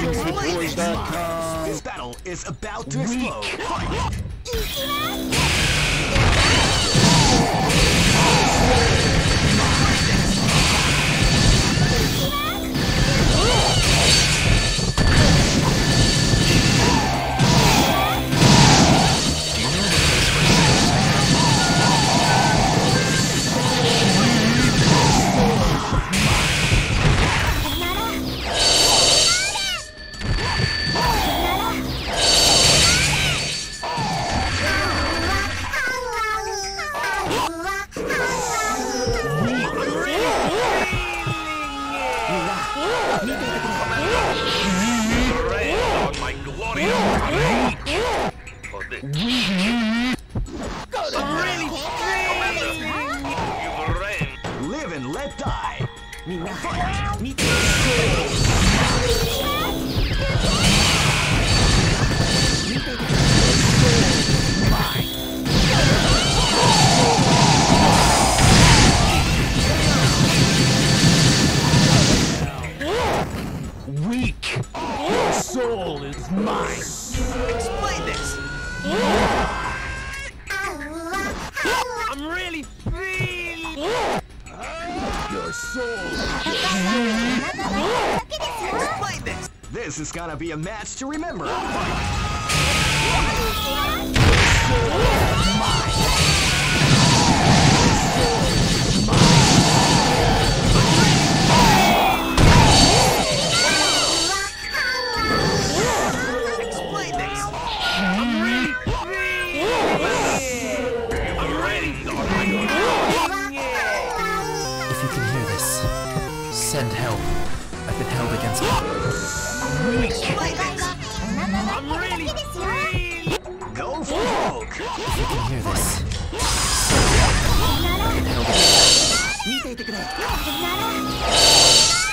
GameForWars.com. This battle is about to explode. Fight! Live and let die. Weak. Your soul is mine. Explain this. I'm really feeling. Your soul. Explain this. This is gonna be a match to remember. Explain this. I'm ready. I'm ready. If you can hear this, send help. I've been held against Explain this. I'm really Go for broke. If you can hear this, send help. I've been held against